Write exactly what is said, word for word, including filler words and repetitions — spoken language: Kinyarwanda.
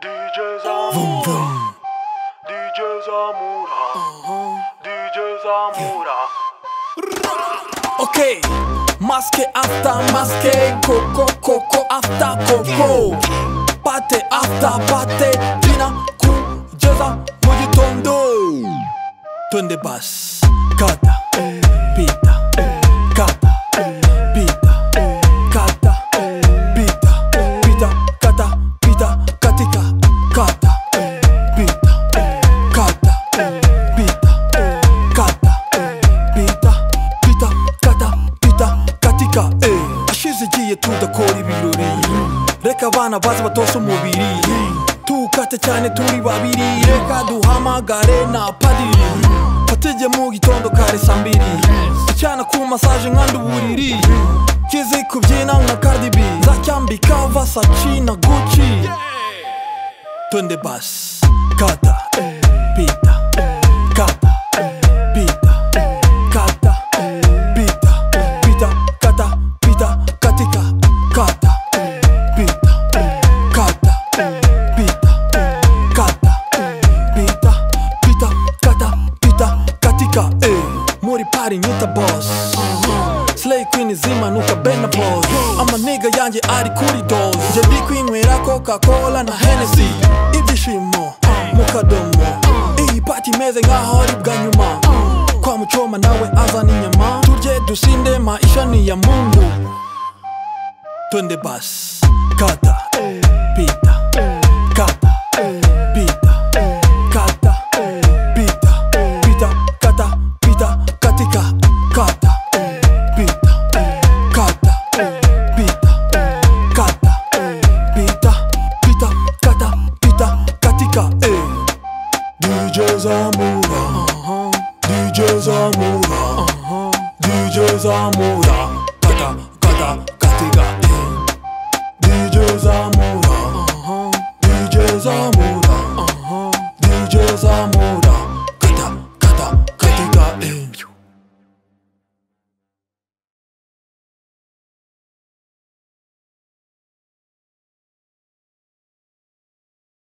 D J Zamura, D J Zamura, D J Zamura. Okay, maske after maske, coco coco after coco, pate after pate, jina kujeza mugitondo. Twende bas, kata, pita, kata, pita, kata, pita, pita, kata, pita, katika, kata, pita, kata, pita, kata, pita, pita, kata, pita, katika. Eh, ashize igiye tudakora ibirori, reka abana baze batose umubiri, tukate cyane turi babiri, reka duhamagare na padiri, fatije mu gitondo kare saa mbiri, icyana ku massage nkanda uburiri, kizi kubyina nka Cardi B, nzacyambika Versace na Gucci. Twende bas, kata, pita, kata, pita, kata, pita, pita, kata, pita, katika, kata, pita, kata, pita, kata, pita, pita, kata, pita, katika. Eh, muri party nyuta boss, Slay Queen izima nuka bena boss, ama nigga yanjye ari kuri dose, nje ndi kwinywera Coca Cola na Hennessy, ibyishimo mu kadomo, iyi party imeze nkaho ari bwa nyuma, kwa muchoma nawe azana inyama, turye dusinde maisha ni ya Mungu. Twende bas, kata, pita, kata, pita, kata, pita, pita, kata, pita, katika, kata, pita, kata, pita, kata, pita, pita, kata, pita, katika. Eh, D J Zamura, D J Zamura, D J Zamura.